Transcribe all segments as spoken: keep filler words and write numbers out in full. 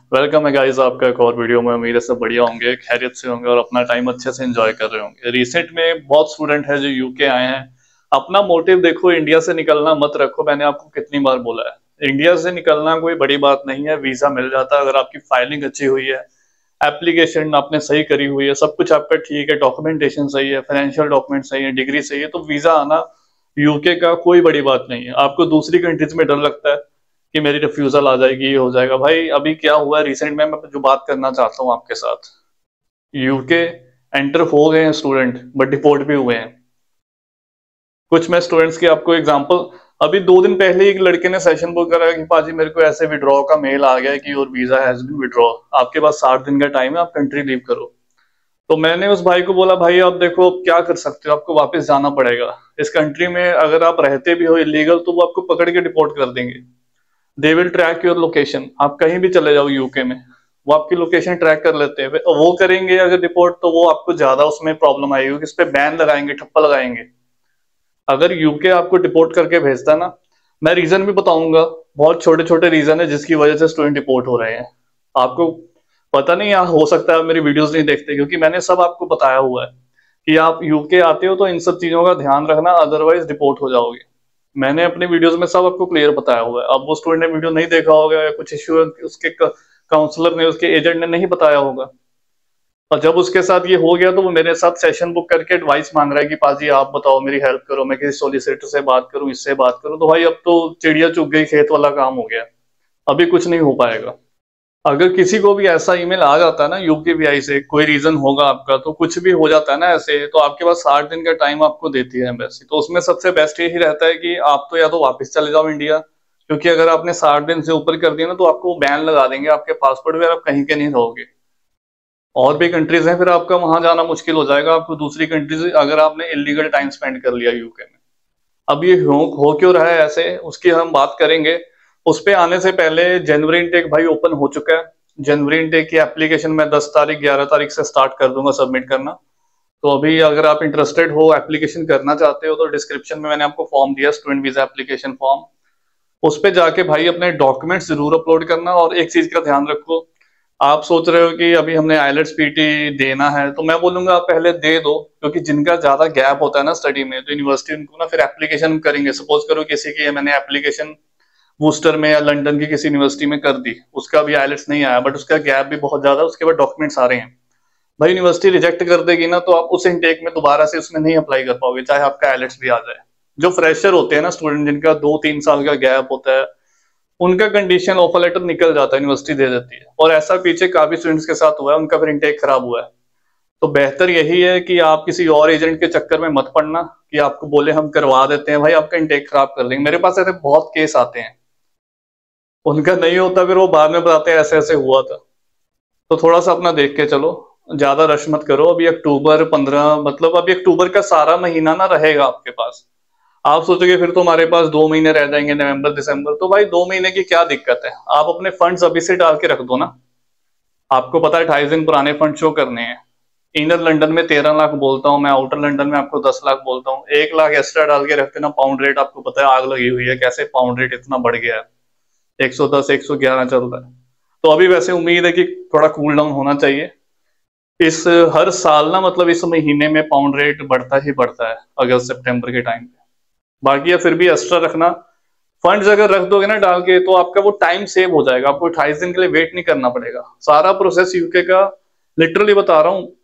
Welcome है guys आपका एक और वीडियो में। उम्मीद है सब बढ़िया होंगे, खैरियत से होंगे और अपना टाइम अच्छे से एंजॉय कर रहे होंगे। रिसेंट में बहुत स्टूडेंट है जो यूके आए हैं। अपना मोटिव देखो, इंडिया से निकलना मत रखो। मैंने आपको कितनी बार बोला है, इंडिया से निकलना कोई बड़ी बात नहीं है। वीजा मिल जाता है अगर आपकी फाइलिंग अच्छी हुई है, एप्लीकेशन आपने सही करी हुई है, सब कुछ आपका ठीक है, डॉक्यूमेंटेशन सही है, फाइनेंशियल डॉक्यूमेंट सही है, डिग्री सही है, तो वीजा आना यूके का कोई बड़ी बात नहीं है। आपको दूसरी कंट्रीज में डर लगता है कि मेरी रिफ्यूजल आ जाएगी, ये हो जाएगा। भाई अभी क्या हुआ है रिसेंट में, मैं जो बात करना चाहता हूँ आपके साथ, यूके एंटर हो गए हैं स्टूडेंट बट डिपोर्ट भी हुए हैं। कुछ मैं स्टूडेंट्स की आपको एग्जांपल, अभी दो दिन पहले एक लड़के ने सेशन बुक करा कि पाजी मेरे को ऐसे विड्रॉ का मेल आ गया है कि your visa has been withdraw, आपके पास साठ दिन का टाइम है, आप कंट्री लीव करो। तो मैंने उस भाई को बोला, भाई आप देखो आप क्या कर सकते हो, आपको वापस जाना पड़ेगा इस कंट्री में। अगर आप रहते भी हो इलीगल तो वो आपको पकड़ के डिपोर्ट कर देंगे। They will track your location, आप कहीं भी चले जाओ यूके में, वो आपकी लोकेशन ट्रैक कर लेते हैं। वो करेंगे अगर रिपोर्ट तो वो आपको ज्यादा उसमें प्रॉब्लम आएगी, इस पे बैन लगाएंगे, ठप्पा लगाएंगे। अगर यूके आपको डिपोर्ट करके भेजता है ना, मैं रीजन भी बताऊंगा, बहुत छोटे छोटे रीजन है जिसकी वजह से स्टूडेंट डिपोर्ट हो रहे हैं। आपको पता नहीं, यहाँ हो सकता है मेरी वीडियोस नहीं देखते, क्योंकि मैंने सब आपको बताया हुआ है कि आप यूके आते हो तो इन सब चीजों का ध्यान रखना, अदरवाइज डिपोर्ट हो जाओगे। मैंने अपनी वीडियोस में सब आपको क्लियर बताया हुआ है। अब वो स्टूडेंट ने वीडियो नहीं देखा होगा या कुछ इश्यू उसके काउंसलर ने, उसके एजेंट ने नहीं बताया होगा, और जब उसके साथ ये हो गया तो वो मेरे साथ सेशन बुक करके एडवाइस मांग रहा है कि पाजी आप बताओ, मेरी हेल्प करो, मैं किसी सोलिसिटर से बात करूं, इससे बात करूं। तो भाई अब तो चिड़िया चुग गई, खेत वाला काम हो गया, अभी कुछ नहीं हो पाएगा। अगर किसी को भी ऐसा ईमेल आ जाता है ना यूकेवीआई से, कोई रीजन होगा आपका, तो कुछ भी हो जाता है ना ऐसे, तो आपके पास साठ दिन का टाइम आपको देती है एम्बेसी। तो उसमें सबसे बेस्ट यही रहता है कि आप तो या तो वापस चले जाओ इंडिया, क्योंकि अगर आपने साठ दिन से ऊपर कर दिया ना तो आपको बैन लगा देंगे आपके पासपोर्ट पे, आप कहीं के नहीं रहोगे। और भी कंट्रीज हैं, फिर आपका वहां जाना मुश्किल हो जाएगा आपको, दूसरी कंट्रीज, अगर आपने इलीगल टाइम स्पेंड कर लिया यूके में। अब ये हो, हो क्यों रहा है ऐसे, उसकी हम बात करेंगे। उस पे आने से पहले जनवरी इनटेक भाई ओपन हो चुका है। जनवरी इनटेक की एप्लीकेशन मैं दस तारीख ग्यारह तारीख से स्टार्ट कर दूंगा सबमिट करना। तो अभी अगर आप इंटरेस्टेड हो, एप्लीकेशन करना चाहते हो, तो डिस्क्रिप्शन में मैंने आपको फॉर्म दिया, स्टूडेंट वीजा एप्लीकेशन फॉर्म। उस पे जाके भाई अपने डॉक्यूमेंट्स जरूर अपलोड करना। और एक चीज का ध्यान रखो, आप सोच रहे हो कि अभी हमने आइलेट्स पीटी देना है, तो मैं बोलूंगा आप पहले दे दो, क्योंकि जिनका ज्यादा गैप होता है ना स्टडी में, तो यूनिवर्सिटी उनको ना फिर एप्लीकेशन करेंगे। सपोज करो किसी की मैंने एप्लीकेशन वूस्टर में या लंदन की किसी यूनिवर्सिटी में कर दी, उसका भी आइलेट्स नहीं आया, बट उसका गैप भी बहुत ज्यादा, उसके बाद डॉक्यूमेंट्स आ रहे हैं, भाई यूनिवर्सिटी रिजेक्ट कर देगी ना, तो आप उस इनटेक में दोबारा से उसमें नहीं अप्लाई कर पाओगे, चाहे आपका आइलेट्स भी आ जाए। जो फ्रेशर होते हैं ना स्टूडेंट, जिनका दो तीन साल का गैप होता है, उनका कंडीशन ऑफर लेटर निकल जाता है, यूनिवर्सिटी दे देती है। और ऐसा पीछे काफी स्टूडेंट्स के साथ हुआ है, उनका फिर इनटेक खराब हुआ है। तो बेहतर यही है कि आप किसी और एजेंट के चक्कर में मत पड़ना कि आपको बोले हम करवा देते हैं, भाई आपका इनटेक खराब कर देंगे। मेरे पास ऐसे बहुत केस आते हैं, उनका नहीं होता, फिर वो बाद में बताते हैं ऐसे ऐसे हुआ था। तो थोड़ा सा अपना देख के चलो, ज्यादा रश मत करो। अभी अक्टूबर पंद्रह, मतलब अभी अक्टूबर का सारा महीना ना रहेगा आपके पास। आप सोचोगे फिर तो हमारे पास दो महीने रह जाएंगे, नवंबर दिसंबर, तो भाई दो महीने की क्या दिक्कत है, आप अपने फंड्स अभी से डाल के रख दो ना। आपको पता है अट्ठाईस दिन पुराने फंड शो करने हैं। इनर लंदन में तेरह लाख बोलता हूँ मैं, आउटर लंदन में आपको दस लाख बोलता हूँ, एक लाख एक्स्ट्रा डाल के रखते ना। पाउंड रेट आपको पता है आग लगी हुई है, कैसे पाउंड रेट इतना बढ़ गया है, एक सौ दस एक सौ ग्यारह चल रहा है। तो अभी वैसे उम्मीद है कि थोड़ा कूल डाउन होना चाहिए। इस हर साल ना, मतलब इस महीने में पाउंड रेट बढ़ता ही बढ़ता है अगस्त सितंबर के टाइम पे। बाकी या फिर भी एक्स्ट्रा रखना, फंड्स अगर रख दोगे ना डाल के, तो आपका वो टाइम सेव हो जाएगा, आपको अट्ठाईस दिन के लिए वेट नहीं करना पड़ेगा। सारा प्रोसेस यूके का, लिटरली बता रहा हूँ,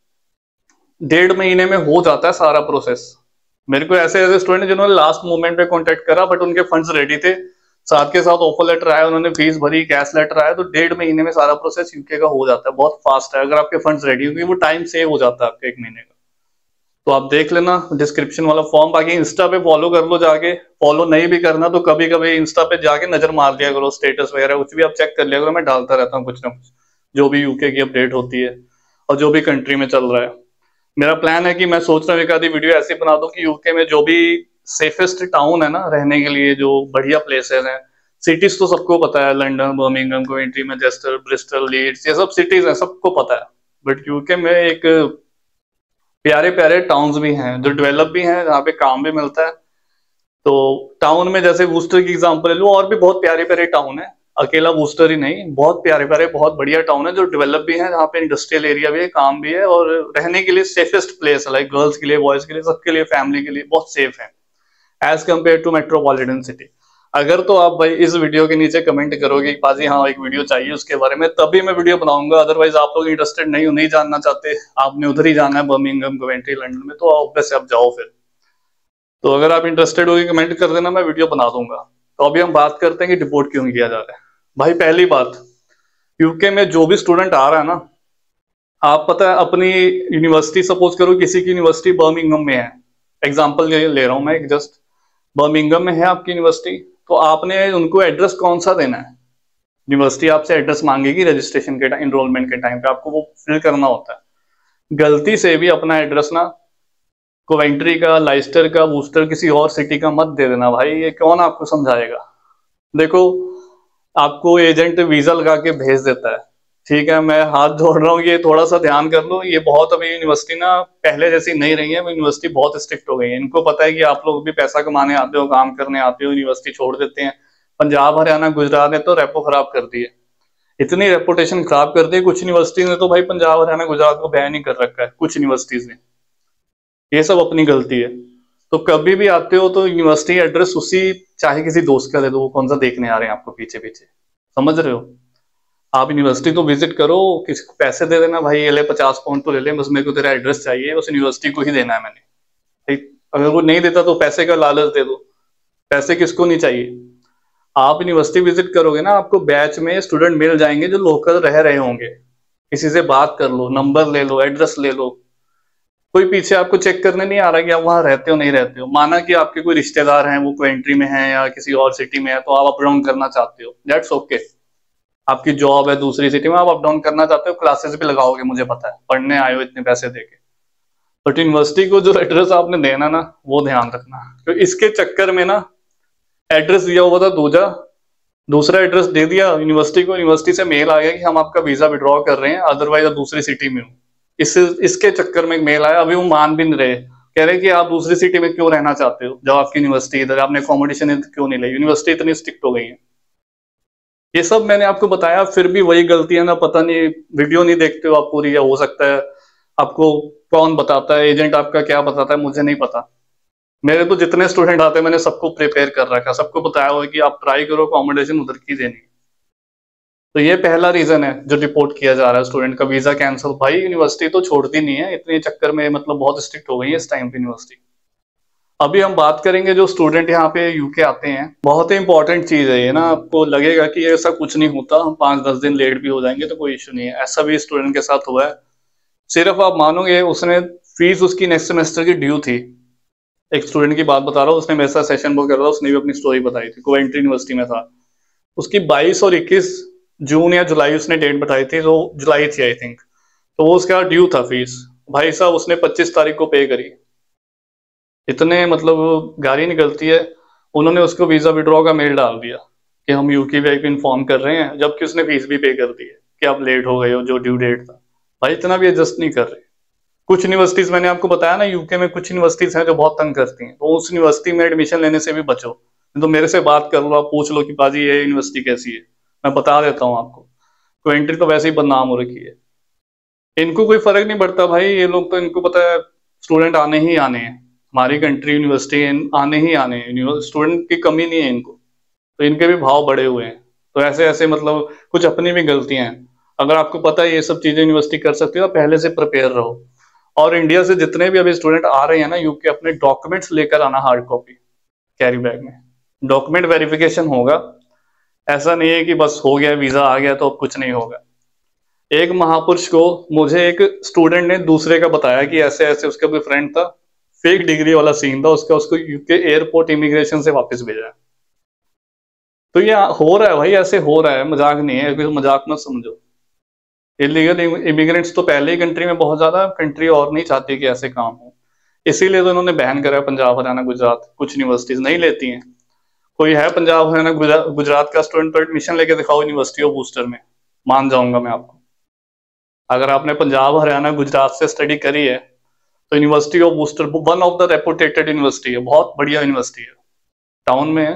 डेढ़ महीने में हो जाता है सारा प्रोसेस। मेरे को ऐसे ऐसे स्टूडेंट जिन्होंने लास्ट मोमेंट पे कांटेक्ट करा, बट उनके फंड्स रेडी थे, साथ के साथ ऑफर लेटर आया, उन्होंने फीस भरी, कैश लेटर आया, तो डेढ़ महीने में सारा प्रोसेस यूके का हो जाता है। बहुत फास्ट है अगर आपके फंड्स रेडी होंगे, वो टाइम सेव हो जाता है आपके एक महीने का। तो आप देख लेना डिस्क्रिप्शन वाला फॉर्म। बाकी इंस्टा पे फॉलो कर लो जाके, फॉलो नहीं भी करना तो कभी कभी इंस्टा पे जाके नजर मार दिया करो, स्टेटस वगैरह कुछ भी आप चेक कर लिया करो। मैं डालता रहता हूँ कुछ ना कुछ, जो भी यूके की अपडेट होती है और जो भी कंट्री में चल रहा है। मेरा प्लान है कि मैं सोच रहा हूँ एक आधी वीडियो ऐसी बना दूं कि यूके में जो भी सेफेस्ट टाउन है ना रहने के लिए, जो बढ़िया प्लेसेस हैं, सिटीज तो सबको पता है, London, Birmingham, Coventry, Manchester, Bristol, Leeds, ये सब सिटीज हैं, सबको पता है। बट यूके में एक प्यारे प्यारे टाउन्स भी हैं जो डेवलप भी हैं, जहाँ पे काम भी मिलता है। तो टाउन में जैसे वूस्टर की एग्जांपल ले लूं, और भी बहुत प्यारे प्यारे टाउन है। अकेला बूस्टर ही नहीं, बहुत प्यारे प्यारे बहुत बढ़िया टाउन है जो डेवलप भी है, जहाँ पे इंडस्ट्रियल एरिया भी है, काम भी है, और रहने के लिए सेफेस्ट प्लेस है, लाइक गर्ल्स के लिए, बॉयज के लिए, सबके लिए, फैमिली के लिए बहुत सेफ है as compared to metropolitan city. अगर तो आप भाई इस वीडियो के नीचे कमेंट करोगे कि पाजी हाँ एक वीडियो चाहिए उसके बारे में, तभी मैं वीडियो बनाऊंगा। अदरवाइज आप लोग इंटरेस्टेड नहीं हो, नहीं जानना चाहते, आपने उधर ही जाना है बर्मिंघम, कवेंट्री, लंदन में, तो ऑब्वियसली आप जाओ फिर। तो अगर आप इंटरेस्टेड हो कमेंट कर देना, मैं वीडियो बना दूंगा। तो अभी हम बात करते हैं कि डिपोर्ट क्यों किया जा रहा है। भाई पहली बात, यूके में जो भी स्टूडेंट आ रहा है ना, आप पता है अपनी यूनिवर्सिटी, सपोज करो किसी की यूनिवर्सिटी बर्मिंघम में है, एग्जांपल ले रहा हूं मैं एक जस्ट, बर्मिंघम में है आपकी यूनिवर्सिटी, तो आपने उनको एड्रेस कौन सा देना है? यूनिवर्सिटी आपसे एड्रेस मांगेगी रजिस्ट्रेशन के टाइम, इनरोलमेंट के टाइम पे आपको वो फिल करना होता है। गलती से भी अपना एड्रेस ना कोवेंट्री का, लाइस्टर का, बूस्टर, किसी और सिटी का मत दे देना भाई, ये कौन आपको समझाएगा। देखो आपको एजेंट वीजा लगा के भेज देता है, ठीक है, मैं हाथ जोड़ रहा हूँ, ये थोड़ा सा ध्यान कर लो। ये बहुत अभी यूनिवर्सिटी ना पहले जैसी नहीं रही है, यूनिवर्सिटी बहुत स्ट्रिक्ट हो गई है। इनको पता है कि आप लोग भी पैसा कमाने आते हो, काम करने आते हो, यूनिवर्सिटी छोड़ देते हैं। पंजाब, हरियाणा, गुजरात ने तो रेपो खराब कर दी है, इतनी रेपुटेशन खराब कर दी है। कुछ यूनिवर्सिटी ने तो भाई पंजाब, हरियाणा, गुजरात को बैन ही कर रखा है, कुछ यूनिवर्सिटीज ने। ये सब अपनी गलती है। तो कभी भी आते हो तो यूनिवर्सिटी एड्रेस उसी, चाहे किसी दोस्त का दे दो, वो कौन सा देखने आ रहे हैं आपको पीछे पीछे, समझ रहे हो। आप यूनिवर्सिटी तो विजिट करो, किसी को पैसे दे देना, भाई ये ले पचास पाउंड तो ले ले, बस मेरे को तेरा एड्रेस चाहिए, उस यूनिवर्सिटी को ही देना है मैंने। अगर वो नहीं देता तो पैसे का लालच दे दो, पैसे किसको नहीं चाहिए। आप यूनिवर्सिटी विजिट करोगे ना, आपको बैच में स्टूडेंट मिल जाएंगे जो लोकल रह रहे होंगे, किसी से बात कर लो, नंबर ले लो, एड्रेस ले लो। कोई पीछे आपको चेक करने नहीं आ रहा कि आप वहां रहते हो नहीं रहते हो। माना कि आपके कोई रिश्तेदार हैं, वो कोवेंट्री में हैं या किसी और सिटी में है, तो आप अप डाउन करना चाहते हो, दैट्स ओके। आपकी जॉब है दूसरी सिटी में, आप अप डाउन करना चाहते हो, क्लासेस भी लगाओगे, मुझे पता है, पढ़ने आए हो इतने पैसे देके। बट यूनिवर्सिटी को जो एड्रेस आपने देना ना, वो ध्यान रखना, क्योंकि तो इसके चक्कर में ना एड्रेस दिया हुआ था दूजा, दूसरा एड्रेस दे दिया यूनिवर्सिटी को, यूनिवर्सिटी से मेल आ गया कि हम आपका वीजा विड्रॉ कर रहे हैं, अदरवाइज आप दूसरी सिटी में हो। इस इसके चक्कर में एक मेल आया, अभी वो मान भी नहीं रहे, कह रहे कि आप दूसरी सिटी में क्यों रहना चाहते हो जब आपकी यूनिवर्सिटी इधर, आपने अकोमोडेशन क्यों नहीं ली, यूनिवर्सिटी इतनी स्ट्रिक्ट हो गई है। ये सब मैंने आपको बताया, फिर भी वही गलतियां ना, पता नहीं वीडियो नहीं देखते हो आप पूरी, या हो सकता है आपको कौन बताता है, एजेंट आपका क्या बताता है, मुझे नहीं पता। मेरे तो जितने स्टूडेंट आते हैं मैंने सबको प्रिपेयर कर रखा, सबको बताया हुआ है कि आप ट्राई करो अकोमोडेशन उधर की देनी। तो ये पहला रीजन है जो रिपोर्ट किया जा रहा है स्टूडेंट का वीजा कैंसिल। भाई यूनिवर्सिटी तो छोड़ती नहीं है, इतने चक्कर में मतलब बहुत स्ट्रिक्ट हो गई है इस टाइम पे यूनिवर्सिटी। अभी हम बात करेंगे जो स्टूडेंट यहाँ पे यूके आते हैं, बहुत ही इंपॉर्टेंट चीज है ये ना। आपको लगेगा कि ऐसा कुछ नहीं होता, हम पांच दस दिन लेट भी हो जाएंगे तो कोई इश्यू नहीं है, ऐसा भी स्टूडेंट के साथ हुआ है। सिर्फ आप मानोगे, उसने फीस उसकी नेक्स्ट सेमेस्टर की ड्यू थी, एक स्टूडेंट की बात बता रहा हूँ, उसने मेरे साथ सेशन बुक कर रहा था, उसने भी अपनी स्टोरी बताई थी, कोवेंट्री यूनिवर्सिटी में था। उसकी बाईस और इक्कीस जून या जुलाई उसने डेट बताई थी, जो जुलाई थी आई थिंक, तो वो उसका ड्यू था फीस। भाई साहब उसने पच्चीस तारीख को पे करी, इतने मतलब गाड़ी निकलती है। उन्होंने उसको वीजा विड्रॉ का मेल डाल दिया कि हम यूके वी आई को इन्फॉर्म कर रहे हैं, जबकि उसने फीस भी पे कर दी है कि आप लेट हो गए हो जो ड्यू डेट था। भाई इतना भी एडजस्ट नहीं कर रहे। कुछ यूनिवर्सिटीज मैंने आपको बताया ना, यूके में कुछ यूनिवर्सिटीज हैं जो बहुत तंग करती हैं, तो उस यूनिवर्सिटी में एडमिशन लेने से भी बचो। तो मेरे से बात कर लो, आप पूछ लो कि बाजी ये यूनिवर्सिटी कैसी है, मैं बता देता हूँ आपको। कोवेंट्री तो वैसे ही बदनाम हो रखी है, इनको कोई फर्क नहीं पड़ता भाई। ये लोग तो, इनको पता है स्टूडेंट आने ही आने हैं, हमारी कंट्री यूनिवर्सिटी आने ही आने हैं, स्टूडेंट की कमी नहीं है इनको, तो इनके भी भाव बढ़े हुए हैं। तो ऐसे ऐसे मतलब कुछ अपनी भी गलतियां हैं। अगर आपको पता है ये सब चीजें यूनिवर्सिटी कर सकती है, तो पहले से प्रिपेयर रहो। और इंडिया से जितने भी अभी स्टूडेंट आ रहे हैं ना यूके, अपने डॉक्यूमेंट्स लेकर आना, हार्ड कॉपी कैरी बैग में, डॉक्यूमेंट वेरिफिकेशन होगा। ऐसा नहीं है कि बस हो गया वीजा आ गया तो अब कुछ नहीं होगा। एक महापुरुष को, मुझे एक स्टूडेंट ने दूसरे का बताया कि ऐसे ऐसे उसका कोई फ्रेंड था, फेक डिग्री वाला सीन था उसका, उसको यूके एयरपोर्ट इमिग्रेशन से वापस भेजा है। तो ये हो रहा है भाई, ऐसे हो रहा है, मजाक नहीं है, कोई मजाक मत समझो। इलीगल इमिग्रेंट्स तो पहले ही कंट्री में बहुत ज्यादा, कंट्री और नहीं चाहती कि ऐसे काम हो, इसीलिए तो इन्होंने बैन करा पंजाब, हरियाणा, गुजरात। कुछ यूनिवर्सिटीज नहीं लेती हैं। कोई है पंजाब, हरियाणा, गुजरात का स्टूडेंट तो एडमिशन लेके दिखाओ यूनिवर्सिटी ऑफ बूस्टर में, मान जाऊंगा मैं आपको। अगर आपने पंजाब, हरियाणा, गुजरात से स्टडी करी है तो university of Worcester one of the reputed university है, बहुत बढ़िया यूनिवर्सिटी है, टाउन में है,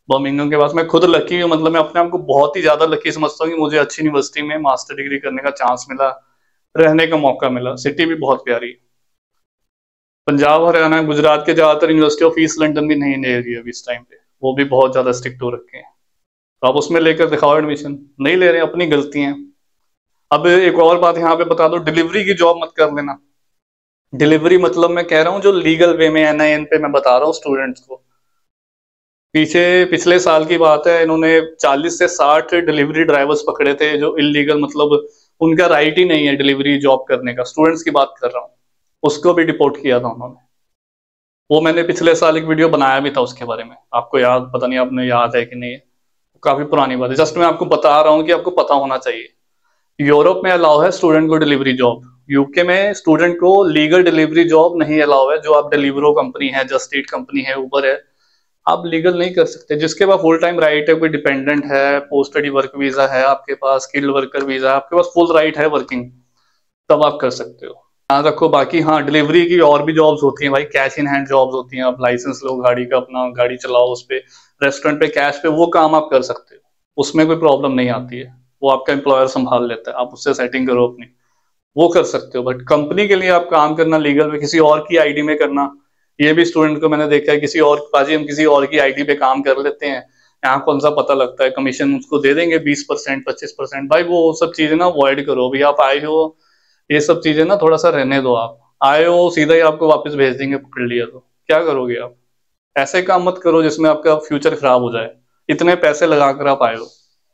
बर्मिंघम के पास। मैं खुद लकी हूँ, मतलब मैं अपने आप को बहुत ही ज्यादा लकी समझता हूँ कि मुझे अच्छी यूनिवर्सिटी में मास्टर डिग्री करने का चांस मिला, रहने का मौका मिला। सिटी भी बहुत प्यारी है। पंजाब, हरियाणा, गुजरात के ज्यादातर यूनिवर्सिटी ऑफ ईस्ट लंदन भी नहीं ले रही है अभी इस टाइम पे, वो भी बहुत ज्यादा स्ट्रिक्ट हो रखे हैं। तो आप उसमें लेकर दिखाओ एडमिशन, नहीं ले रहे हैं, अपनी गलती है। अब एक और बात यहाँ पे बता दो, डिलीवरी की जॉब मत कर लेना। डिलीवरी मतलब मैं कह रहा हूँ जो लीगल वे में एन आई एन पे मैं बता रहा हूँ स्टूडेंट्स को। पीछे पिछले साल की बात है, इन्होंने चालीस से साठ डिलीवरी ड्राइवर्स पकड़े थे जो इलीगल, मतलब उनका राइट ही नहीं है डिलीवरी जॉब करने का, स्टूडेंट्स की बात कर रहा हूँ। उसको भी डिपोर्ट किया था उन्होंने। वो मैंने पिछले साल एक वीडियो बनाया भी था उसके बारे में, आपको याद, पता नहीं आपने याद है कि नहीं है, काफी पुरानी बात है। जस्ट मैं आपको बता रहा हूँ कि आपको पता होना चाहिए। यूरोप में अलाउ है स्टूडेंट को डिलीवरी जॉब, यूके में स्टूडेंट को लीगल डिलीवरी जॉब नहीं अलाउ है। जो आप डिलीवरो कंपनी है, जस्ट ईट कंपनी है, उबर है, आप लीगल नहीं कर सकते। जिसके पास फुल टाइम राइट है, कोई डिपेंडेंट है, पोस्ट स्टडी वर्क वीजा है आपके पास, स्किल्ड वर्कर वीजा है आपके पास, फुल राइट है वर्किंग, तब आप कर सकते हो। ध्यान रखो। बाकी हाँ, डिलीवरी की और भी जॉब्स होती हैं भाई, कैश इन हैंड जॉब्स होती हैं। आप लाइसेंस लो गाड़ी का, अपना गाड़ी चलाओ उस पे, रेस्टोरेंट पे कैश पे, वो काम आप कर सकते हो, उसमें कोई प्रॉब्लम नहीं आती है। वो आपका एम्प्लॉयर संभाल लेता है, आप उससे सेटिंग करो अपनी, वो कर सकते हो। बट कंपनी के लिए आप काम करना लीगल में, किसी और की आईडी में करना, ये भी स्टूडेंट को मैंने देखा है। किसी और पाजी, हम किसी और की आईडी पे काम कर लेते हैं, यहाँ कौन सा पता लगता है, कमीशन उसको दे देंगे बीस परसेंट पच्चीस परसेंट। भाई वो सब चीजें ना अवॉइड करो। अभी आप आए हो, ये सब चीजें ना थोड़ा सा रहने दो। आप आए हो, सीधा ही आपको वापस भेज देंगे, पकड़ लिया तो क्या करोगे आप? ऐसे काम मत करो जिसमें आपका फ्यूचर खराब हो जाए, इतने पैसे लगा कर आप आए हो।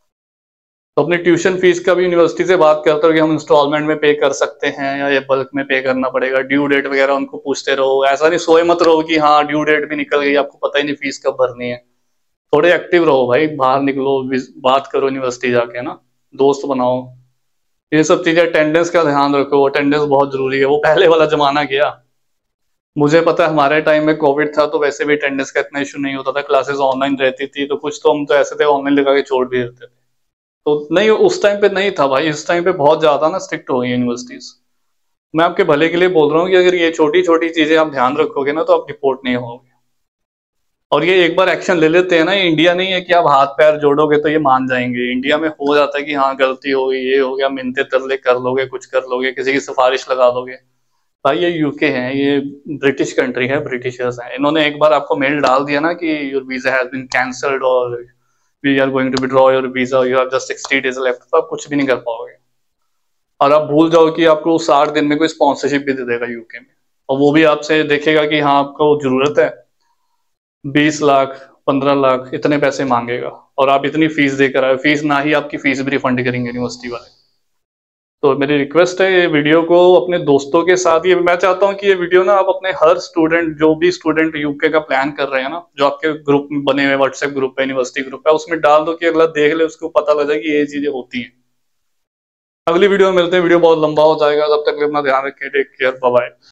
तो अपनी ट्यूशन फीस का भी यूनिवर्सिटी से बात करते हो कि हम इंस्टॉलमेंट में पे कर सकते हैं या ये बल्क में पे करना पड़ेगा। ड्यू डेट वगैरह उनको पूछते रहो, ऐसा नहीं सोए मत रहो कि हाँ ड्यू डेट भी निकल गई, आपको पता ही नहीं फीस कब भरनी है। थोड़े एक्टिव रहो भाई, बाहर निकलो, बात करो यूनिवर्सिटी जाके ना, दोस्त बनाओ, ये सब चीजें। अटेंडेंस का ध्यान रखो, अटेंडेंस बहुत जरूरी है। वो पहले वाला जमाना गया। मुझे पता है हमारे टाइम में कोविड था तो वैसे भी अटेंडेंस का इतना इशू नहीं होता था, क्लासेस ऑनलाइन रहती थी, तो कुछ तो हम तो ऐसे थे ऑनलाइन लगा के छोड़ भी देते थे। तो नहीं, उस टाइम पे नहीं था भाई, इस टाइम पे बहुत ज्यादा ना स्ट्रिक्ट हो गई यूनिवर्सिटीज। मैं आपके भले के लिए बोल रहा हूँ कि अगर ये छोटी छोटी चीजें आप ध्यान रखोगे ना तो आप डिपोर्ट नहीं होगे। और ये एक बार एक्शन ले लेते हैं ना, ये इंडिया नहीं है कि आप हाथ पैर जोड़ोगे तो ये मान जाएंगे। इंडिया में हो जाता है कि हाँ गलती हो गई, ये हो गया, मिन्नतें तरले कर लोगे, कुछ कर लोगे, किसी की सिफारिश लगा दोगे। भाई ये यूके है, ये ब्रिटिश कंट्री है, ब्रिटिशर्स हैं। इन्होंने एक बार आपको मेल डाल दिया ना कि your visa has been cancelled और we are going to withdraw your visa, you have just sixty days left, तो आप कुछ भी नहीं कर पाओगे। और आप भूल जाओ कि आपको साठ दिन में कोई स्पॉन्सरशिप भी दे देगा यूके में, और वो भी आपसे देखेगा कि हाँ आपको जरूरत है, बीस लाख, पंद्रह लाख, इतने पैसे मांगेगा, और आप इतनी फीस देकर आए, फीस ना ही आपकी फीस भी रिफंड करेंगे यूनिवर्सिटी वाले। तो मेरी रिक्वेस्ट है, ये वीडियो को अपने दोस्तों के साथ, ये मैं चाहता हूँ कि ये वीडियो ना आप अपने हर स्टूडेंट, जो भी स्टूडेंट यूके का प्लान कर रहे हैं ना, जो आपके ग्रुप में बने हुए, व्हाट्सएप ग्रुप है, यूनिवर्सिटी ग्रुप है, उसमें डाल दो कि अगला देख ले, उसको पता लग जाए कि ये चीजें होती हैं। अगली वीडियो में मिलते हैं, वीडियो बहुत लंबा हो जाएगा, तब तक अपना ध्यान रखें, टेक केयर, बाय बाय।